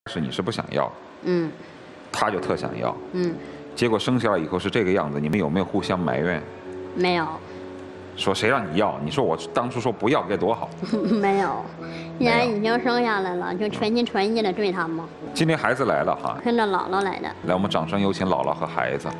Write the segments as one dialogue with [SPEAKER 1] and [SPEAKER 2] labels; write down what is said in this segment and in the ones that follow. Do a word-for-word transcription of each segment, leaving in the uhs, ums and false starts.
[SPEAKER 1] 是你是不想要，
[SPEAKER 2] 嗯，
[SPEAKER 1] 他就特想要，
[SPEAKER 2] 嗯，
[SPEAKER 1] 结果生下来以后是这个样子，你们有没有互相埋怨？
[SPEAKER 2] 没有，
[SPEAKER 1] 说谁让你要？你说我当初说不要该多好。
[SPEAKER 2] 没有，既然已经生下来了，就全心全意的对他嘛。
[SPEAKER 1] 今天孩子来了哈，
[SPEAKER 2] 跟着姥姥来的。
[SPEAKER 1] 来，我们掌声有请姥姥和孩子。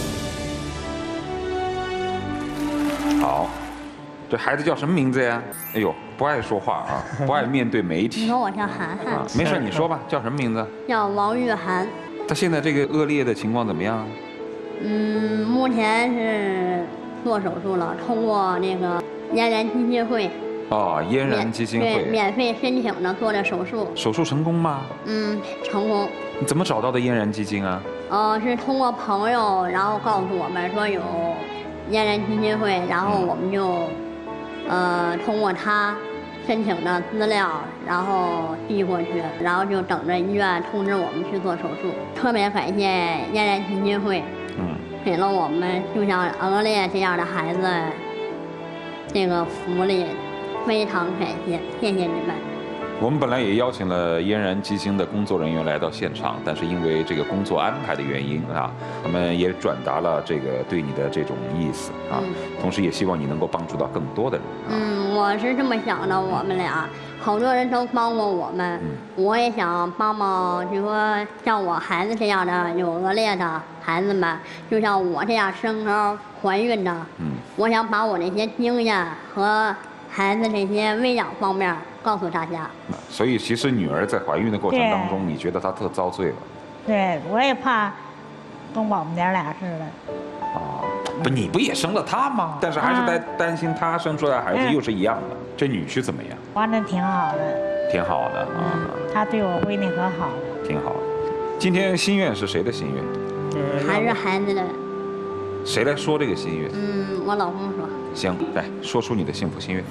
[SPEAKER 1] 好，这孩子叫什么名字呀？哎呦，不爱说话啊，不爱面对媒体。
[SPEAKER 2] 你说我叫涵涵，
[SPEAKER 1] 啊，没事，你说吧，叫什么名字？
[SPEAKER 2] 叫王玉涵。
[SPEAKER 1] 他现在这个恶劣的情况怎么样？
[SPEAKER 2] 嗯，目前是做手术了，通过那个嫣然基金会。
[SPEAKER 1] 哦，嫣然基金会。
[SPEAKER 2] 对，免费申请的做的手术。
[SPEAKER 1] 手术成功吗？
[SPEAKER 2] 嗯，成功。
[SPEAKER 1] 你怎么找到的嫣然基金啊？
[SPEAKER 2] 呃，是通过朋友，然后告诉我们说有嫣然基金会，然后我们就，呃，通过他申请的资料，然后递过去，然后就等着医院通知我们去做手术。特别感谢嫣然基金会，
[SPEAKER 1] 嗯，
[SPEAKER 2] 给了我们就像俄烈这样的孩子这个福利，非常感谢，谢谢你们。
[SPEAKER 1] 我们本来也邀请了嫣然基金的工作人员来到现场，但是因为这个工作安排的原因啊，他们也转达了这个对你的这种意思啊，
[SPEAKER 2] 嗯、
[SPEAKER 1] 同时也希望你能够帮助到更多的人。啊、
[SPEAKER 2] 嗯，我是这么想的，我们俩好多人都帮过我们，嗯、我也想帮帮，就说像我孩子这样的有恶劣的孩子们，就像我这样身高怀孕的，嗯，我想把我那些经验和孩子这些喂养方面告诉大家。
[SPEAKER 1] 所以其实女儿在怀孕的过程当中，你觉得她特遭罪了？
[SPEAKER 3] 对，我也怕跟我们娘俩似的。
[SPEAKER 1] 啊，不，你不也生了她吗？但是还是担担心她生出来孩子又是一样的。这女婿怎么样？
[SPEAKER 3] 玩的挺好的。
[SPEAKER 1] 挺好的啊。
[SPEAKER 3] 他对我闺女可好了。
[SPEAKER 1] 挺好的。今天心愿是谁的心愿？
[SPEAKER 2] 还是孩子的。
[SPEAKER 1] 谁来说这个心愿？
[SPEAKER 2] 嗯，我老公说。
[SPEAKER 1] 行，来说出你的幸福心愿。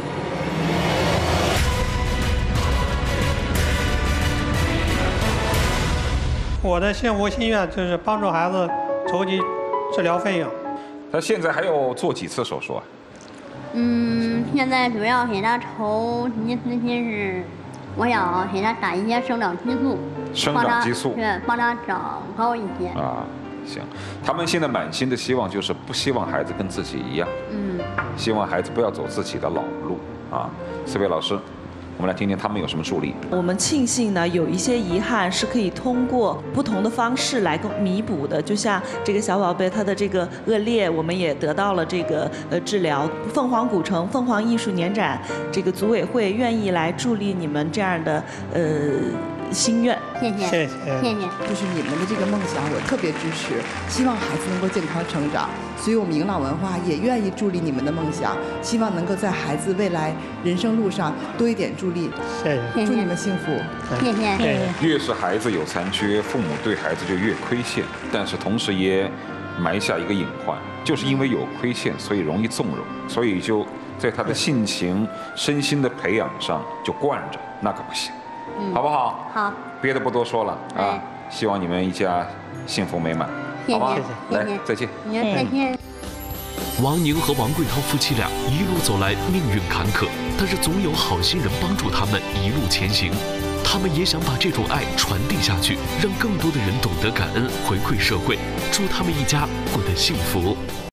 [SPEAKER 4] 我的幸福心愿就是帮助孩子筹集治疗费用。
[SPEAKER 1] 他现在还要做几次手术啊？
[SPEAKER 2] 嗯，现在主要给他筹集资金是，我想给他打一些生长激素，
[SPEAKER 1] 生长激素，
[SPEAKER 2] 对，帮他长高一些。
[SPEAKER 1] 啊，行。他们现在满心的希望就是不希望孩子跟自己一样，嗯，希望孩子不要走自己的老路啊。四位老师，我们来听听他们有什么助力。
[SPEAKER 5] 我们庆幸呢，有一些遗憾是可以通过不同的方式来弥补的。就像这个小宝贝他的这个恶劣，我们也得到了这个呃治疗。凤凰古城凤凰艺术年展这个组委会愿意来助力你们这样的呃心愿。
[SPEAKER 2] 谢谢，
[SPEAKER 4] 谢谢，
[SPEAKER 2] 谢谢。
[SPEAKER 6] 就是你们的这个梦想，我特别支持，希望孩子能够健康成长。所以我们迎朗文化也愿意助力你们的梦想，希望能够在孩子未来人生路上多一点助力。
[SPEAKER 4] 谢谢，
[SPEAKER 6] 祝你们幸福。
[SPEAKER 2] 谢谢，谢谢。
[SPEAKER 1] 越是孩子有残缺，父母对孩子就越亏欠，但是同时也埋下一个隐患，就是因为有亏欠，所以容易纵容，所以就在他的性情、身心的培养上就惯着，那可不行。嗯、好不好？
[SPEAKER 2] 好，
[SPEAKER 1] 别的不多说了啊！希望你们一家幸福美满，好吧？来，再见。
[SPEAKER 2] 再见。
[SPEAKER 7] 王宁和王贵涛夫妻俩一路走来，命运坎坷，但是总有好心人帮助他们一路前行。他们也想把这种爱传递下去，让更多的人懂得感恩，回馈社会。祝他们一家过得幸福。